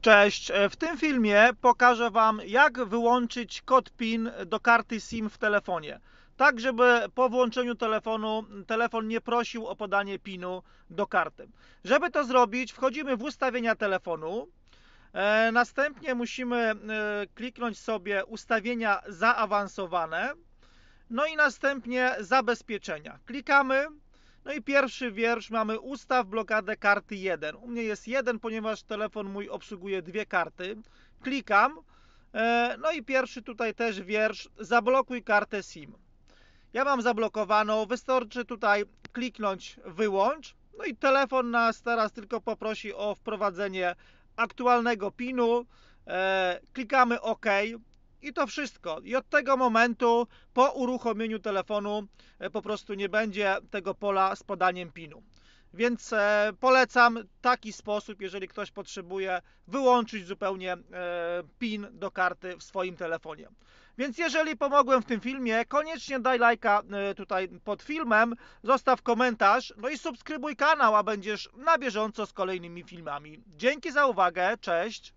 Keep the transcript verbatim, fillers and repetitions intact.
Cześć, w tym filmie pokażę Wam, jak wyłączyć kod PIN do karty SIM w telefonie, tak żeby po włączeniu telefonu telefon nie prosił o podanie PIN-u do karty. Żeby to zrobić, wchodzimy w ustawienia telefonu, e, następnie musimy e, kliknąć sobie ustawienia zaawansowane, no i następnie zabezpieczenia. Klikamy. No i pierwszy wiersz mamy ustaw blokadę karty jeden. U mnie jest jeden, ponieważ telefon mój obsługuje dwie karty. Klikam. No i pierwszy tutaj też wiersz, zablokuj kartę SIM. Ja mam zablokowaną, wystarczy tutaj kliknąć wyłącz. No i telefon nas teraz tylko poprosi o wprowadzenie aktualnego PIN-u. Klikamy OK. I to wszystko. I od tego momentu po uruchomieniu telefonu po prostu nie będzie tego pola z podaniem PIN-u. Więc e, polecam taki sposób, jeżeli ktoś potrzebuje wyłączyć zupełnie e, PIN do karty w swoim telefonie. Więc jeżeli pomogłem w tym filmie, koniecznie daj lajka e, tutaj pod filmem, zostaw komentarz, no i subskrybuj kanał, a będziesz na bieżąco z kolejnymi filmami. Dzięki za uwagę, cześć!